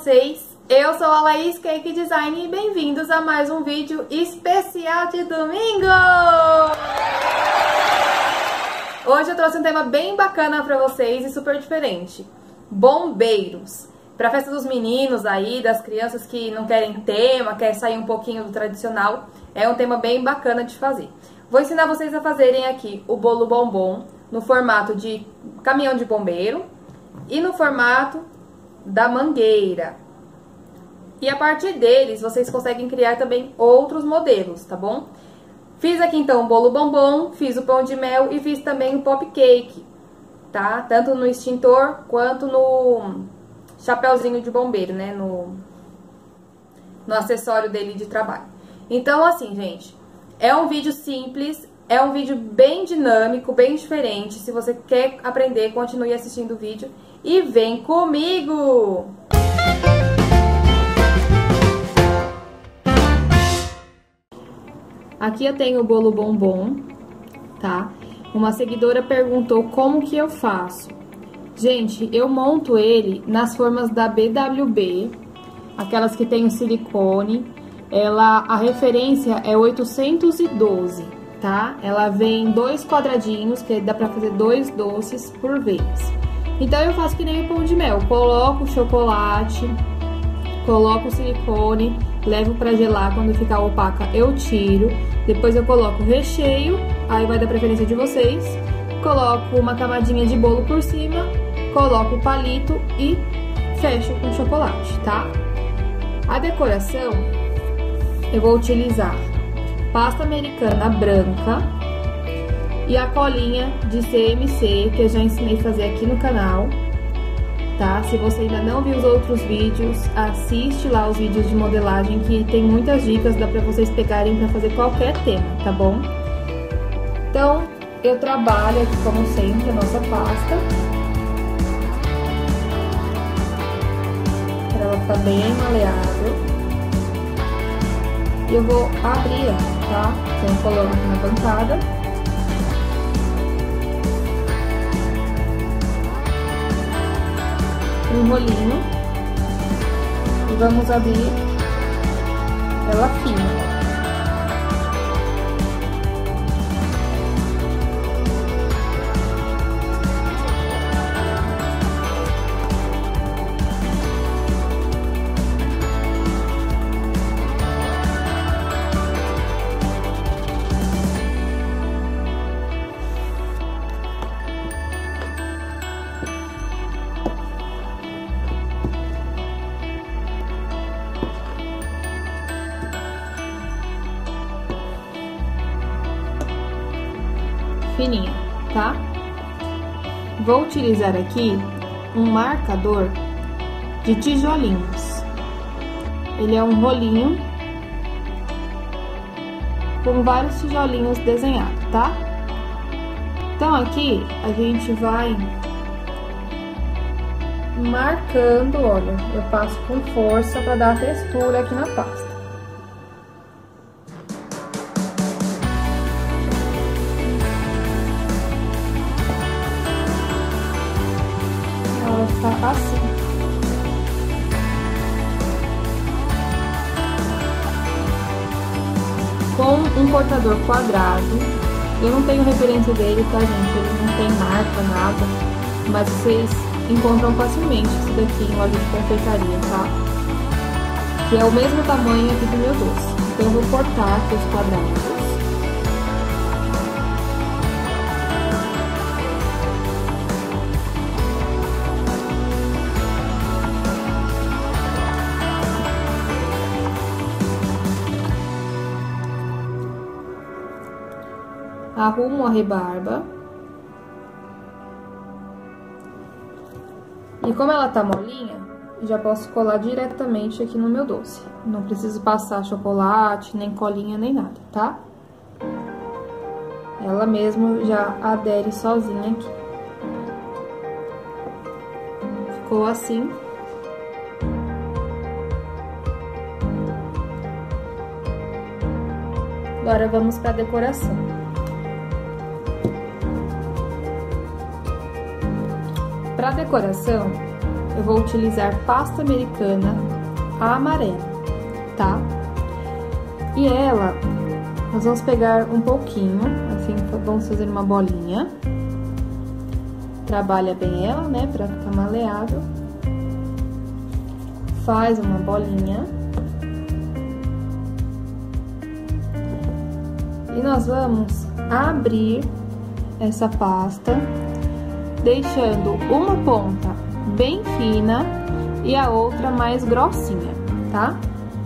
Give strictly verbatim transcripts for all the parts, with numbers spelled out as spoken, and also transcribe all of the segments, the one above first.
vocês? Eu sou a Laís Cake Design e bem-vindos a mais um vídeo especial de domingo! Hoje eu trouxe um tema bem bacana pra vocês e super diferente. Bombeiros. Pra festa dos meninos aí, das crianças que não querem tema, querem sair um pouquinho do tradicional, é um tema bem bacana de fazer. Vou ensinar vocês a fazerem aqui o bolo bombom no formato de caminhão de bombeiro e no formato da mangueira. E a partir deles, vocês conseguem criar também outros modelos, tá bom? Fiz aqui então o bolo bombom, fiz o pão de mel e fiz também o pop cake, tá? Tanto no extintor quanto no chapéuzinho de bombeiro, né? No, no acessório dele de trabalho. Então, assim, gente, é um vídeo simples, é um vídeo bem dinâmico, bem diferente. Se você quer aprender, continue assistindo o vídeo e vem comigo! Aqui eu tenho o bolo bombom, tá? Uma seguidora perguntou como que eu faço. Gente, eu monto ele nas formas da B W B, aquelas que tem o silicone. Ela, a referência é oitocentos e doze, tá? Ela vem dois quadradinhos, que dá pra fazer dois doces por vez. Então eu faço que nem o pão de mel, coloco o chocolate, coloco o silicone, levo pra gelar, quando ficar opaca eu tiro, depois eu coloco o recheio, aí vai da preferência de vocês, coloco uma camadinha de bolo por cima, coloco o palito e fecho com chocolate, tá? A decoração, eu vou utilizar pasta americana branca e a colinha de C M C, que eu já ensinei a fazer aqui no canal. Tá? Se você ainda não viu os outros vídeos, assiste lá os vídeos de modelagem, que tem muitas dicas, dá pra vocês pegarem pra fazer qualquer tema, tá bom? Então, eu trabalho aqui, como sempre, a nossa pasta, pra ela ficar bem maleável. E eu vou abrir ela, tá? Então, eu coloco aqui na bancada. Um rolinho e vamos abrir ela fina. Fininha, tá? Vou utilizar aqui um marcador de tijolinhos. Ele é um rolinho com vários tijolinhos desenhados, tá? Então aqui a gente vai marcando, olha, eu passo com força para dar a textura aqui na pasta. Assim. Com um cortador quadrado, eu não tenho referência dele, tá, gente? Ele não tem marca, nada, mas vocês encontram facilmente isso daqui em loja de confeitaria, tá? Que é o mesmo tamanho aqui do meu doce. Então eu vou cortar aqui os quadrados. Arrumo a rebarba. E como ela tá molinha, já posso colar diretamente aqui no meu doce. Não preciso passar chocolate, nem colinha, nem nada, tá? Ela mesmo já adere sozinha aqui. Ficou assim. Agora vamos para a decoração. Para decoração, eu vou utilizar pasta americana amarela, tá? E ela, nós vamos pegar um pouquinho, assim, vamos fazer uma bolinha. Trabalha bem ela, né, pra ficar maleável. Faz uma bolinha. E nós vamos abrir essa pasta, deixando uma ponta bem fina e a outra mais grossinha, tá?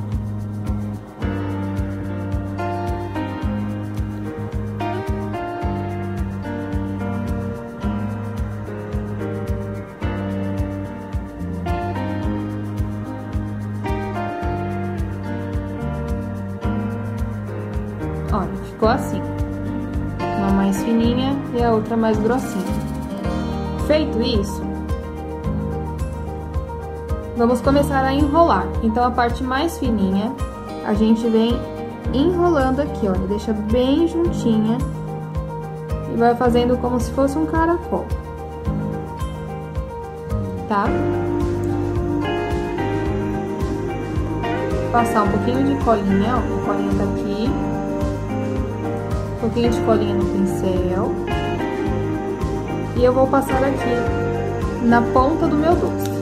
Olha, ficou assim. Uma mais fininha e a outra mais grossinha. Feito isso, vamos começar a enrolar. Então, a parte mais fininha, a gente vem enrolando aqui, olha, deixa bem juntinha e vai fazendo como se fosse um caracol, tá? Passar um pouquinho de colinha, ó, a colinha tá aqui. Um pouquinho de colinha no pincel. E eu vou passar aqui na ponta do meu doce.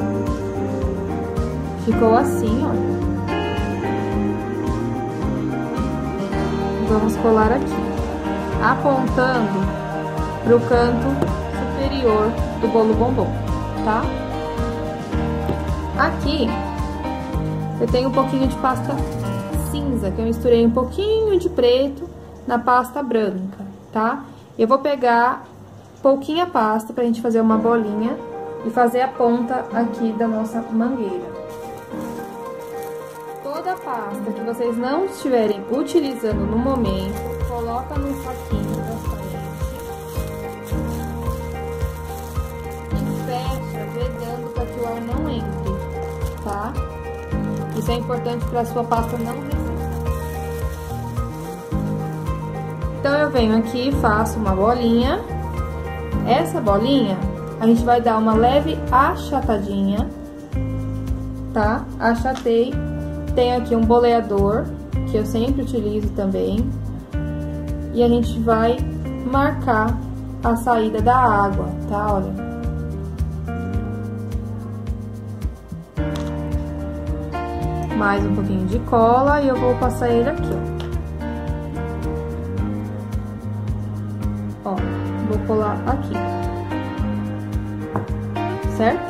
Ficou assim, olha. Vamos colar aqui, apontando pro canto superior do bolo bombom, tá? Aqui, eu tenho um pouquinho de pasta cinza, que eu misturei um pouquinho de preto na pasta branca, tá? Eu vou pegar pouquinha pasta pra gente fazer uma bolinha e fazer a ponta aqui da nossa mangueira. Toda a pasta que vocês não estiverem utilizando no momento, coloca no saquinho transparente e fecha, vedando para que o ar não entre, tá? Isso é importante para a sua pasta não ressecar. Então, eu venho aqui e faço uma bolinha. Essa bolinha, a gente vai dar uma leve achatadinha, tá? Achatei. Tenho aqui um boleador, que eu sempre utilizo também. E a gente vai marcar a saída da água, tá? Olha. Mais um pouquinho de cola e eu vou passar ele aqui, ó. Ó, vou colar aqui, certo?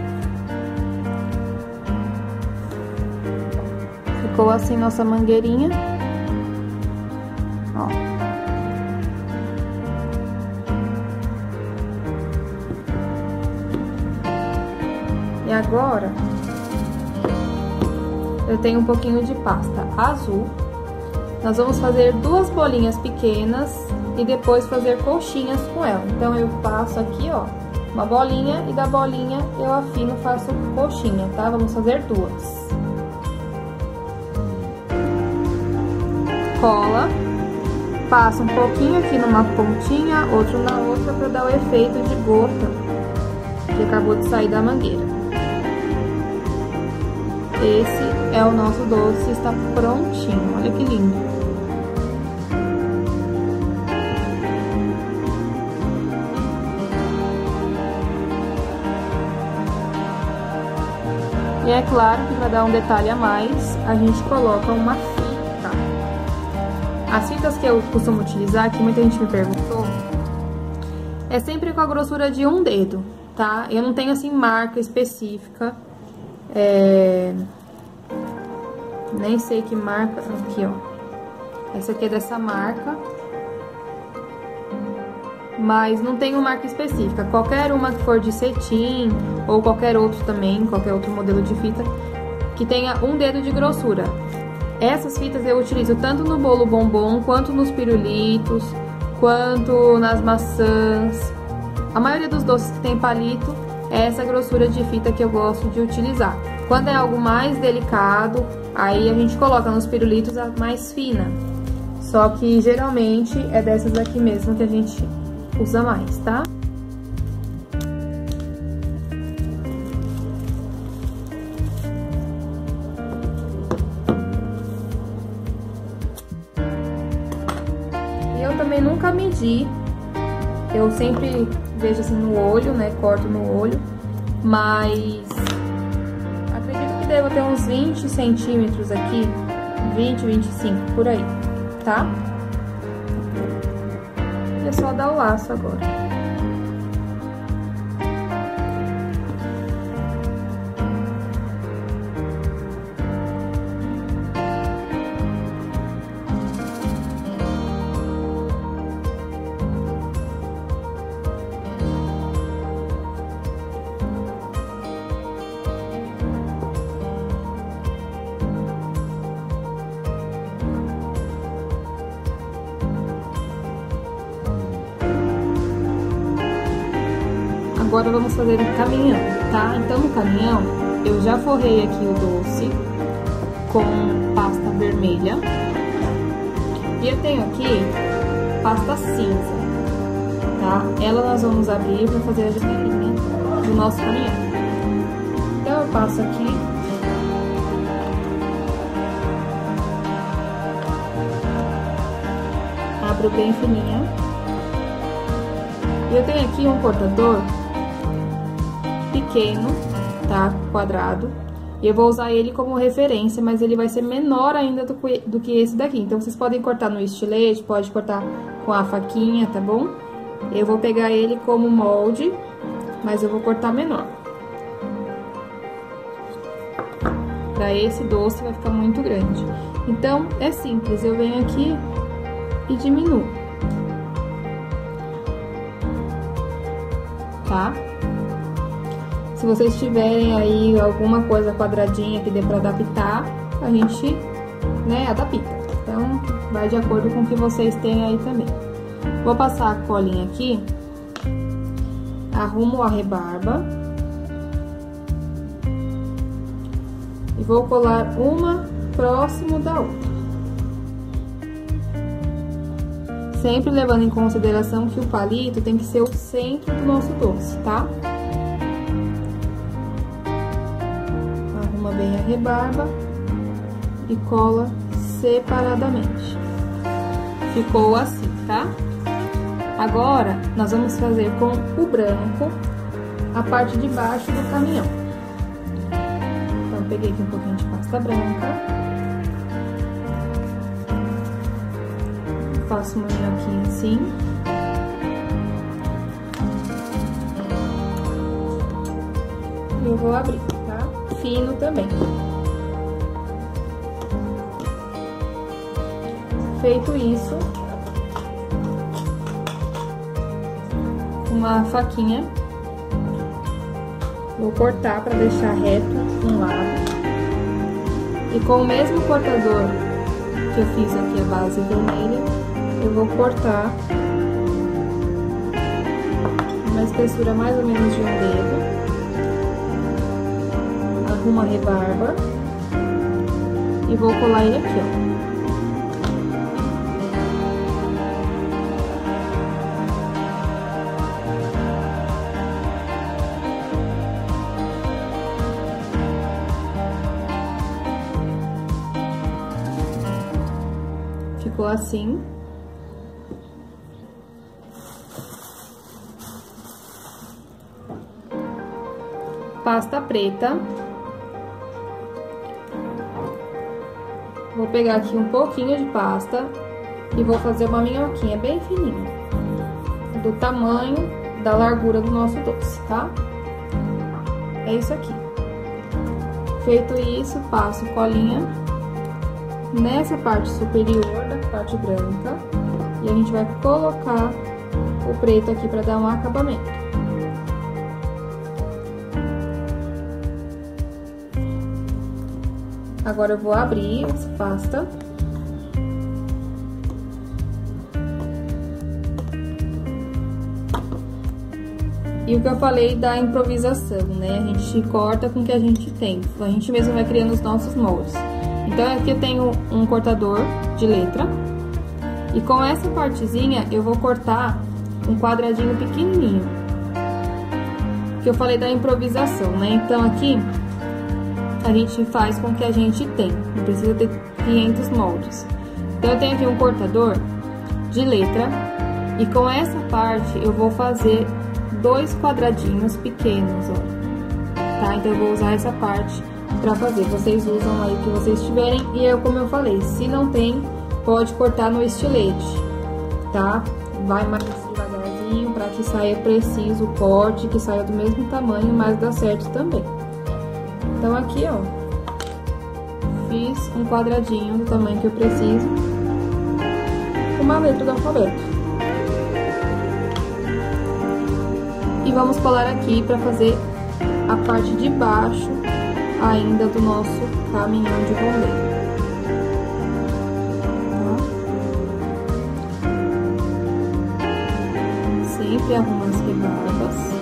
Ficou assim nossa mangueirinha, ó. E agora, eu tenho um pouquinho de pasta azul. Nós vamos fazer duas bolinhas pequenas e depois fazer coxinhas com ela. Então, eu passo aqui, ó, uma bolinha e da bolinha eu afino, faço coxinha, tá? Vamos fazer duas. Cola, passa um pouquinho aqui numa pontinha, outro na outra, pra dar o efeito de gota que acabou de sair da mangueira. Esse é o nosso doce, está prontinho, olha que lindo. E é claro que para dar um detalhe a mais, a gente coloca uma fita. As fitas que eu costumo utilizar, que muita gente me perguntou, é sempre com a grossura de um dedo, tá? Eu não tenho, assim, marca específica. É... Nem sei que marca... Aqui, ó. Essa aqui é dessa marca. Mas não tenho marca específica. Qualquer uma que for de cetim, ou qualquer outro também, qualquer outro modelo de fita, que tenha um dedo de grossura. Essas fitas eu utilizo tanto no bolo bombom, quanto nos pirulitos, quanto nas maçãs. A maioria dos doces que tem palito é essa grossura de fita que eu gosto de utilizar. Quando é algo mais delicado, aí a gente coloca nos pirulitos a mais fina. Só que geralmente é dessas aqui mesmo que a gente usa mais, tá? eu também nunca medi. Eu sempre vejo assim no olho, né? Corto no olho. Mas acredito que deva ter uns vinte centímetros aqui. vinte, vinte e cinco, por aí, tá? E é só dar o laço agora. Agora vamos fazer o caminhão, tá? Então, no caminhão, eu já forrei aqui o doce com pasta vermelha. E eu tenho aqui pasta cinza, tá? Ela nós vamos abrir para fazer a janelinha do nosso caminhão. Então, eu passo aqui. Abro bem fininha. E eu tenho aqui um cortador pequeno, tá? Quadrado. E eu vou usar ele como referência, mas ele vai ser menor ainda do que, do que esse daqui. Então, vocês podem cortar no estilete, pode cortar com a faquinha, tá bom? Eu vou pegar ele como molde, mas eu vou cortar menor. Pra esse doce vai ficar muito grande. Então, é simples, eu venho aqui e diminuo. Tá? Se vocês tiverem aí alguma coisa quadradinha que dê pra adaptar, a gente, né, adapta. Então, vai de acordo com o que vocês têm aí também. Vou passar a colinha aqui, arrumo a rebarba e vou colar uma próximo da outra. Sempre levando em consideração que o palito tem que ser o centro do nosso doce, tá? Arruma bem a rebarba e cola separadamente. Ficou assim, tá? Agora, nós vamos fazer com o branco a parte de baixo do caminhão. Então, eu peguei aqui um pouquinho de pasta branca. Faço uma minhoquinha assim. E eu vou abrir, tá? Fino também. Feito isso, uma faquinha, vou cortar para deixar reto um lado. E com o mesmo cortador que eu fiz aqui a base vermelha, eu vou cortar uma espessura mais ou menos de um dedo. Arrumo a rebarba e vou colar ele aqui, ó. Ficou assim. Pasta preta. Vou pegar aqui um pouquinho de pasta e vou fazer uma minhoquinha bem fininha, do tamanho da largura do nosso doce, tá? É isso aqui. Feito isso, passo colinha nessa parte superior da parte branca e a gente vai colocar o preto aqui para dar um acabamento. Agora eu vou abrir essa pasta. E o que eu falei da improvisação, né? A gente corta com o que a gente tem. A gente mesmo vai criando os nossos moldes. Então, aqui eu tenho um cortador de letra. E com essa partezinha, eu vou cortar um quadradinho pequenininho. Que eu falei da improvisação, né? Então, aqui, a gente faz com o que a gente tem. Não precisa ter quinhentos moldes. Então, eu tenho aqui um cortador de letra. E com essa parte eu vou fazer dois quadradinhos pequenos, ó. Tá? Então eu vou usar essa parte pra fazer. Vocês usam aí o que vocês tiverem. E eu, como eu falei, se não tem, pode cortar no estilete, tá? Vai mais devagarzinho pra que saia preciso o corte, que saia do mesmo tamanho, mas dá certo também. Então aqui, ó, fiz um quadradinho do tamanho que eu preciso, uma letra do alfabeto. E vamos colar aqui pra fazer a parte de baixo ainda do nosso caminhão de bombeiro. Tá? Sempre arruma as rebarbas.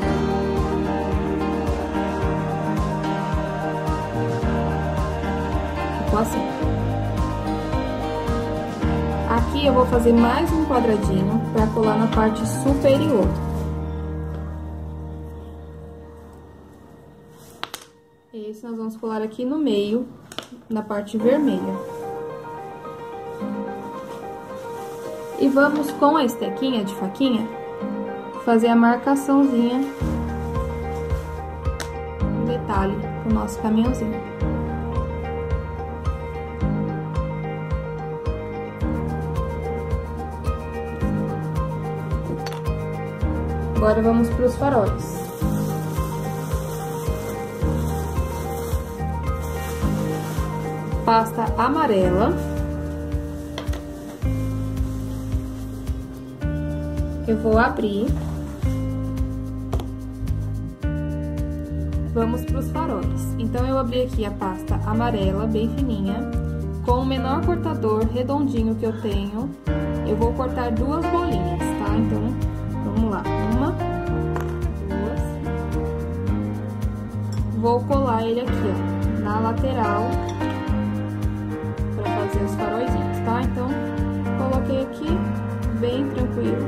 Ficou assim. Aqui eu vou fazer mais um quadradinho pra colar na parte superior. Esse nós vamos colar aqui no meio, na parte vermelha. E vamos com a estequinha de faquinha fazer a marcaçãozinha, um detalhe pro nosso caminhãozinho. Agora vamos para os faróis. Pasta amarela. Eu vou abrir. Vamos para os faróis. Então, eu abri aqui a pasta amarela, bem fininha, com o menor cortador redondinho que eu tenho. Eu vou cortar duas bolinhas, tá? Então, vamos lá. Uma, duas. Vou colar ele aqui, ó, na lateral, fazer os faróizinhos, tá? Então, coloquei aqui, bem tranquilo.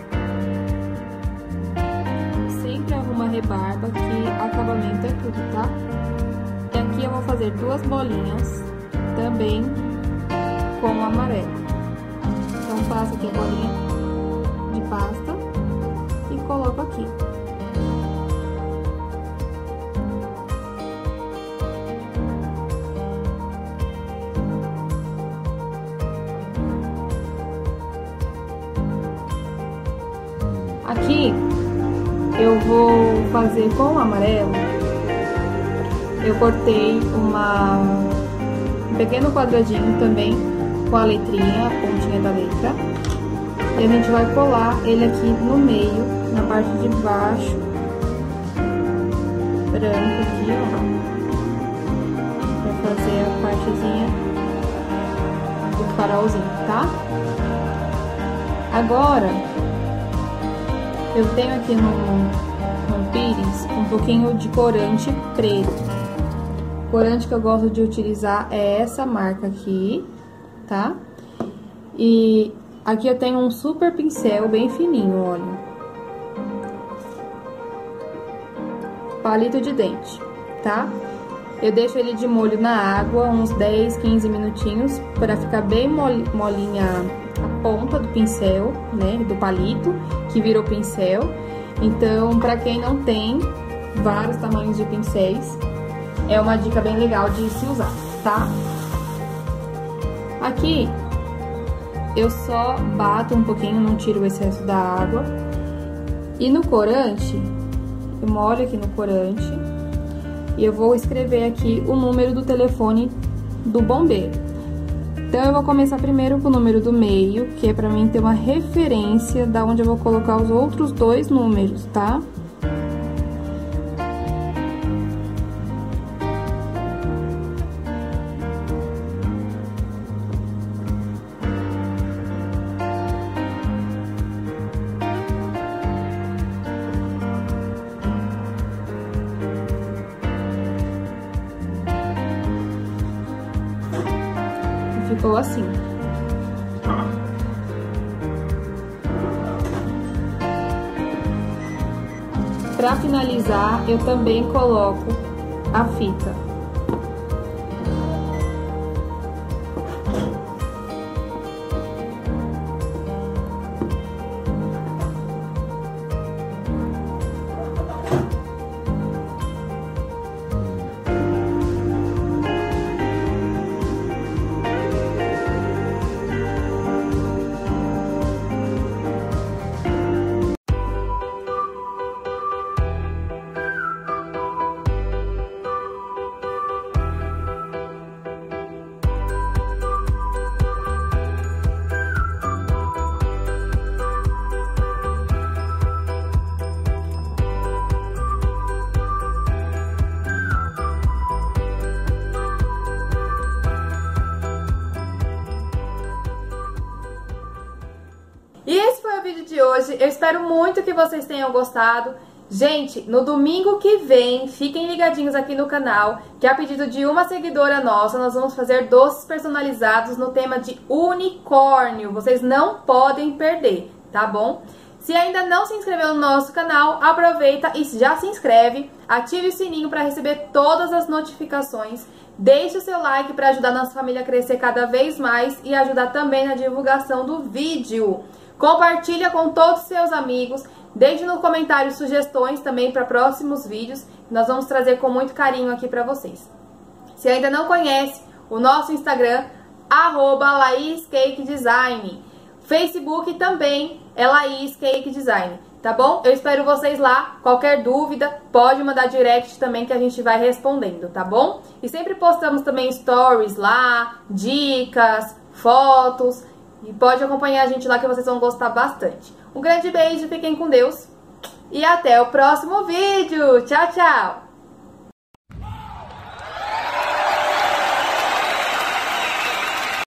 Sempre arruma a rebarba, que acabamento é tudo, tá? E aqui eu vou fazer duas bolinhas, também com o amarelo. Então, faço aqui a bolinha de pasta e coloco aqui. Aqui, eu vou fazer com o amarelo, eu cortei uma, um pequeno quadradinho também com a letrinha, a pontinha da letra. E a gente vai colar ele aqui no meio, na parte de baixo, branco aqui, ó, pra fazer a partezinha do farolzinho, tá? Agora, eu tenho aqui no, no pires um pouquinho de corante preto. O corante que eu gosto de utilizar é essa marca aqui, tá? E aqui eu tenho um super pincel bem fininho, olha. Palito de dente, tá? Eu deixo ele de molho na água uns dez, quinze minutinhos para ficar bem molinha a ponta do pincel, né, do palito, que virou pincel. Então, para quem não tem vários tamanhos de pincéis, é uma dica bem legal de se usar, tá? Aqui, eu só bato um pouquinho, não tiro o excesso da água. E no corante, eu molho aqui no corante e eu vou escrever aqui o número do telefone do bombeiro. Então, eu vou começar primeiro com o número do meio, que é pra mim ter uma referência da onde eu vou colocar os outros dois números, tá? Ficou assim. Para finalizar, eu também coloco a fita. E esse foi o vídeo de hoje. Eu espero muito que vocês tenham gostado. Gente, no domingo que vem, fiquem ligadinhos aqui no canal, que a pedido de uma seguidora nossa, nós vamos fazer doces personalizados no tema de unicórnio. Vocês não podem perder, tá bom? Se ainda não se inscreveu no nosso canal, aproveita e já se inscreve, ative o sininho para receber todas as notificações, deixe o seu like para ajudar nossa família a crescer cada vez mais e ajudar também na divulgação do vídeo. Compartilha com todos os seus amigos. Deixe no comentário sugestões também para próximos vídeos, que nós vamos trazer com muito carinho aqui para vocês. Se ainda não conhece o nosso Instagram, arroba Laís Cake Design. Facebook também é Laís Cake Design, tá bom? Eu espero vocês lá. Qualquer dúvida, pode mandar direct também que a gente vai respondendo, tá bom? E sempre postamos também stories lá, dicas, fotos. E pode acompanhar a gente lá que vocês vão gostar bastante. Um grande beijo, fiquem com Deus e até o próximo vídeo. Tchau, tchau!